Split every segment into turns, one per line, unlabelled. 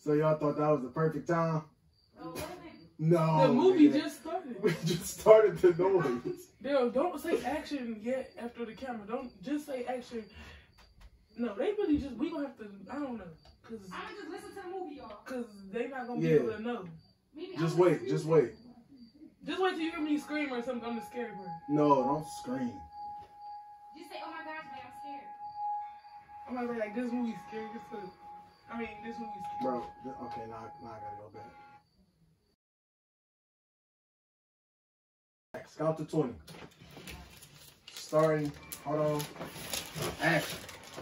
So y'all thought that was the perfect time?
Oh, what is it?
No.
The movie just started.
We just started the noise.
Daryl, don't say action yet after the camera. Don't just say action. No, they really just, we gonna have to, I don't know. Cause,
I'm gonna just listen to the movie, y'all.
Cause they not gonna be able to know.
Just wait, just wait.
Just wait till you hear me scream or something on the scary part.
No, don't scream.
Just say, oh my gosh, man, I'm scared.
I'm gonna be like, this movie's scary as fuck. I mean, this movie's scary.
Bro, okay, now I gotta go back. Count to 20. Starting, hold on. Action.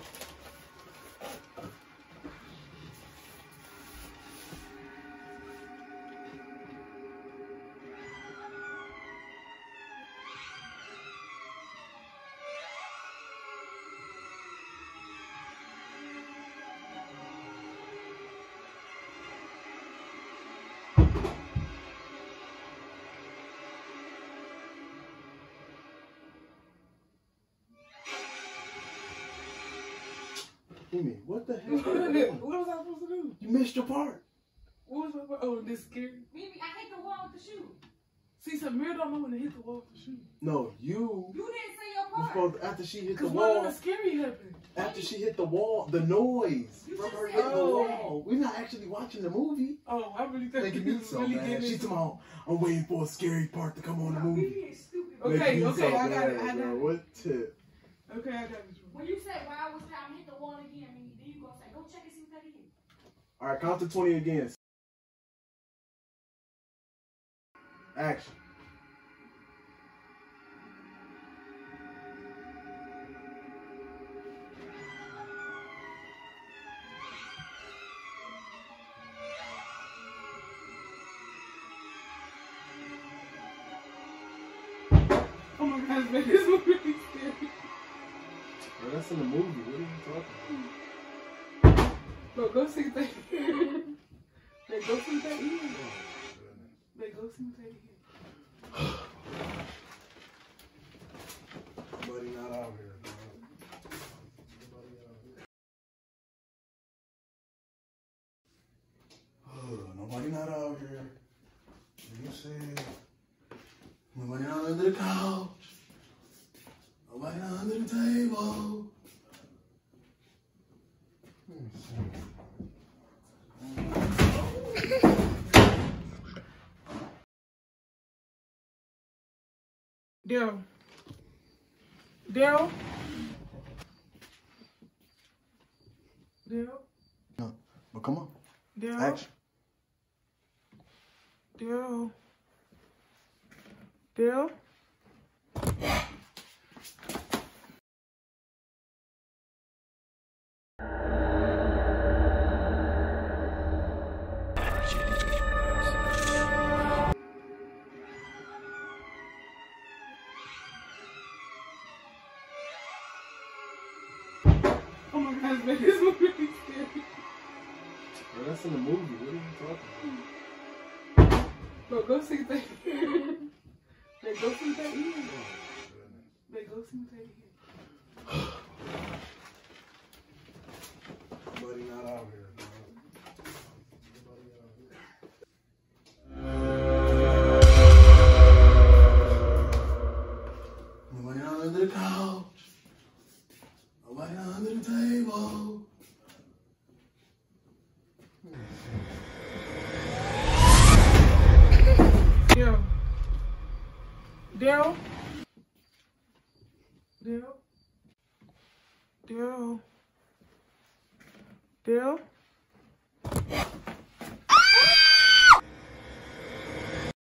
What the hell?
What was I supposed to do?
You missed your part.
What was my part? Oh, this scary.
Mimi, I hit the wall with the shoe.
See, Samir don't know when to hit the wall with the shoe.
No, you.
You didn't say your part.
Supposed, after she hit the
Cause
wall.
what was scary happened?
After she hit the wall, the noise
You
from
just
her
said
hitting the
that.
wall. We're not actually watching the movie.
Oh, I really think
Making me so
really
mad.
getting
She's
into-
talking about, I'm waiting for a scary part to come on the movie.
Mimi is stupid.
Okay,
Making me
okay,
so
I got
mad,
it, I got
bro.
it.
What tip?
Okay, I got it.
When you said, why I was trying to hit the wall again, Mimi, then you gonna say, go check and see what that is.
All right, count to 20 again. Action.
Oh my gosh, man, this movie is scary.
Bro, that's in the movie. What are you talking about?
Bro, go see that. They go see that in. They go see that in.
Nobody not out here, bro. Nobody out here. Oh, nobody not out here. You said nobody not under the couch. Nobody not under the table.
Daryl. Daryl. Daryl.
No, but come on.
Daryl.
Action.
Daryl. Daryl. Oh my gosh, man, this movie is scary.
Bro, that's in the movie. What are you talking about?
Bro, go see that. They go see that in. They go see that in.
Nobody not out here, bro. Nobody out here. Nobody not under the couch. Nobody not under the table.
Daryl. Daryl. Daryl. Daryl. Daryl.